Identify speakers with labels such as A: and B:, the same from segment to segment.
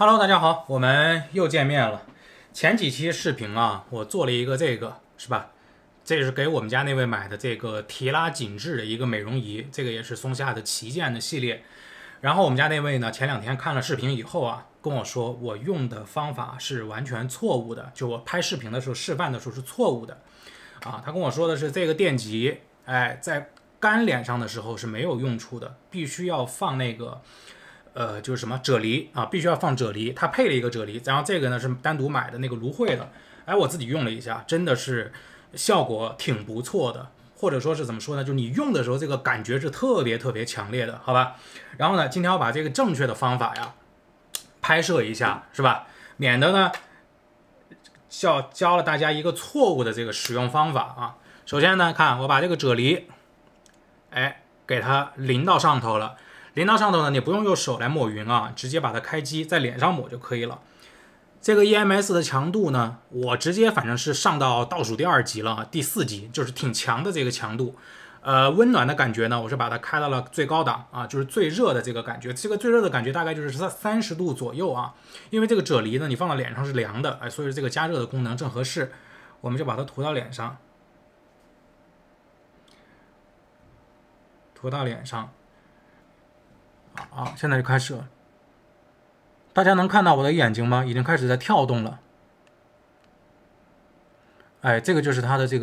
A: Hello，大家好，我们又见面了。前几期视频啊，我做了一个这个，是吧？这是给我们家那位买的这个提拉紧致的一个美容仪，这个也是松下的旗舰的系列。然后我们家那位呢，前2天看了视频以后啊，跟我说我用的方法是完全错误的，就我拍视频的时候示范的时候是错误的啊。他跟我说的是这个电极，在干脸上的时候是没有用处的，必须要放那个。就是什么啫喱啊，必须要放啫喱，它配了一个啫喱，然后这个呢是单独买的那个芦荟的，我自己用了一下，真的是效果挺不错的，或者说是怎么说呢，就你用的时候这个感觉是特别特别强烈的，好吧？然后呢，今天要把这个正确的方法呀拍摄一下，是吧？免得呢教了大家一个错误的这个使用方法啊。首先呢，看我把这个啫喱，给它淋到上头了。淋到上头呢，你不用用手来抹匀啊，直接把它开机在脸上抹就可以了。这个 EMS 的强度呢，我直接反正是上到倒数第2级了，第4级，就是挺强的这个强度。温暖的感觉呢，我是把它开到了最高档啊，就是最热的这个感觉。这个最热的感觉大概就是30度左右啊，因为这个啫喱呢，你放到脸上是凉的，所以这个加热的功能正合适。我们就把它涂到脸上，涂到脸上。现在就开始了。大家能看到我的眼睛吗？已经开始在跳动了。这个就是它的这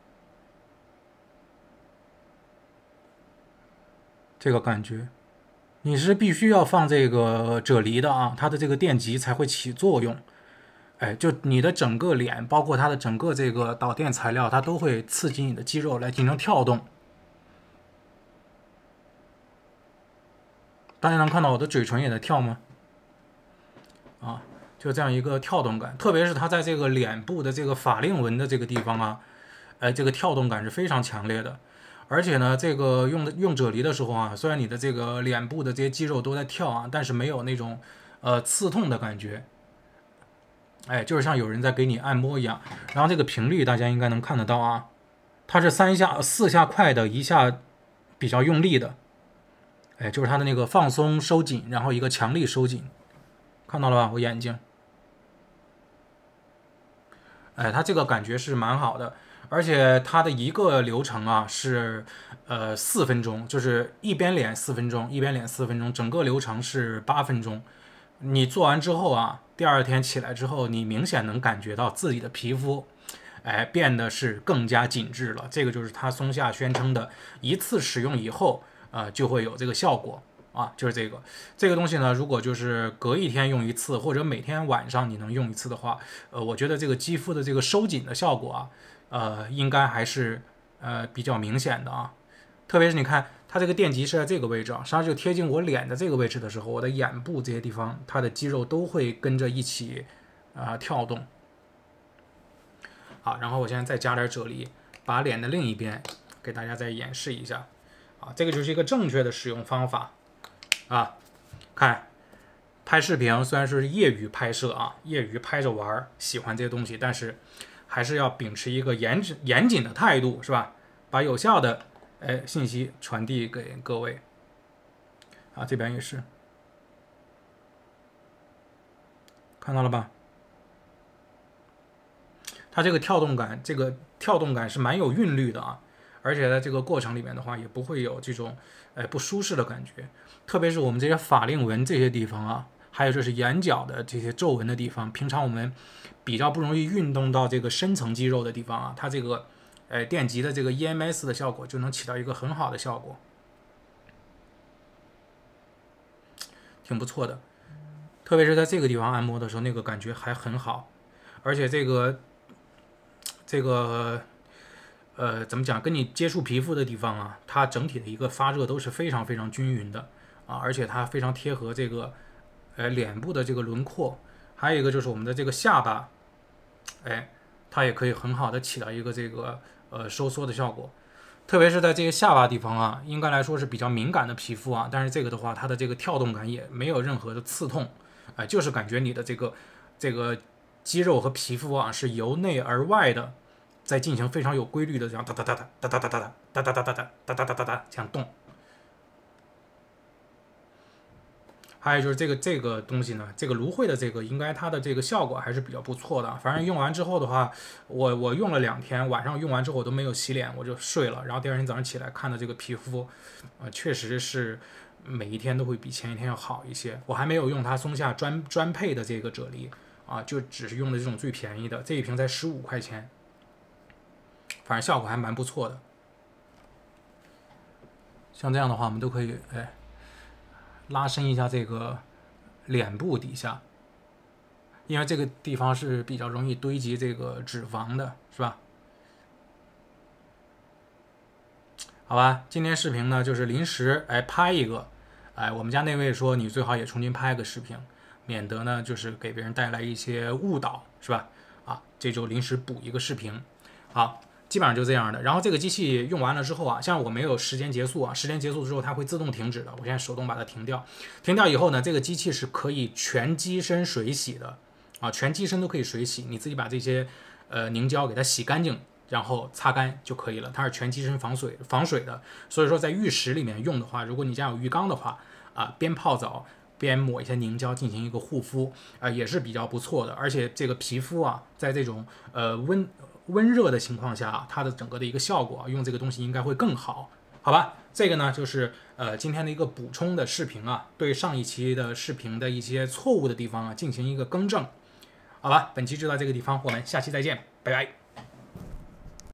A: 个感觉。你是必须要放这个啫喱的啊，它的这个电极才会起作用。就你的整个脸，包括它的整个这个导电材料，它都会刺激你的肌肉来进行跳动。大家能看到我的嘴唇也在跳吗？就这样一个跳动感，特别是它在这个脸部的这个法令纹的这个地方啊，这个跳动感是非常强烈的。而且呢，这个用啫喱的时候啊，虽然你的这个脸部的这些肌肉都在跳啊，但是没有那种刺痛的感觉。就是像有人在给你按摩一样。然后这个频率大家应该能看得到啊，它是4下快的，1下比较用力的。就是它的那个放松收紧，然后一个强力收紧，看到了吧？我眼睛。它这个感觉是蛮好的，而且它的一个流程啊是4分钟，就是一边脸4分钟，一边脸4分钟，整个流程是8分钟。你做完之后啊，第2天起来之后，你明显能感觉到自己的皮肤，变得是更加紧致了。这个就是它松下宣称的，一次使用以后，就会有这个效果。就是这个东西呢，如果就是隔1天用1次，或者每天晚上你能用1次的话，我觉得这个肌肤的这个收紧的效果啊，应该还是比较明显的啊。特别是你看它这个电极是在这个位置啊，实际上就贴近我脸的这个位置的时候，我的眼部这些地方，它的肌肉都会跟着一起跳动。好，然后我现在再加点啫喱，把脸的另一边给大家再演示一下。这个就是一个正确的使用方法。看拍视频虽然是业余拍摄啊，业余拍着玩，喜欢这些东西，但是还是要秉持一个严谨的态度，是吧？把有效的信息传递给各位。这边也是，看到了吧？它这个跳动感是蛮有韵律的啊，而且在这个过程里面的话，也不会有这种不舒适的感觉。特别是我们这些法令纹这些地方啊，还有就是眼角的这些皱纹的地方，平常我们比较不容易运动到这个深层肌肉的地方啊，它这个电极的这个 EMS 的效果就能起到一个很好的效果，挺不错的。特别是在这个地方按摩的时候，那个感觉还很好，而且这个怎么讲？跟你接触皮肤的地方啊，它整体的一个发热都是非常非常均匀的而且它非常贴合这个脸部的这个轮廓。还有一个就是我们的这个下巴，它也可以很好的起到一个这个收缩的效果。特别是在这些下巴地方啊，应该来说是比较敏感的皮肤啊，但是这个的话，它的这个跳动感也没有任何的刺痛，就是感觉你的这个肌肉和皮肤啊是由内而外的。在进行非常有规律的这样哒哒哒哒哒哒哒哒哒哒哒哒哒哒哒哒哒这样动。 还有就是这个东西呢，这个芦荟的这个应该它的这个效果还是比较不错的。反正用完之后的话，我用了2天，晚上用完之后我都没有洗脸，我就睡了。然后第二天早上起来看的这个皮肤，确实是每一天都会比前一天要好一些。我还没有用它松下专配的这个啫喱啊，就只是用的这种最便宜的，这一瓶才15块钱，反正效果还蛮不错的。像这样的话，我们都可以拉伸一下这个脸部底下，因为这个地方是比较容易堆积这个脂肪的，是吧？好吧，今天视频呢就是临时拍一个，我们家那位说你最好也重新拍个视频，免得呢就是给别人带来一些误导，是吧？啊，这就临时补一个视频，好。基本上就这样的。然后这个机器用完了之后啊，像我没有时间结束啊，时间结束之后它会自动停止的。我现在手动把它停掉。停掉以后呢，这个机器是可以全机身水洗的啊，全机身都可以水洗。你自己把这些凝胶给它洗干净，然后擦干就可以了。它是全机身防水的，所以说在浴室里面用的话，如果你家有浴缸的话啊，边泡澡边抹一些凝胶进行一个护肤也是比较不错的。而且这个皮肤啊，在这种温热的情况下，它的整个的一个效果用这个东西应该会更好，好吧？这个呢就是今天的一个补充的视频啊，对上一期的视频的一些错误的地方啊进行一个更正，好吧？本期就到这个地方，我们下期再见，拜拜。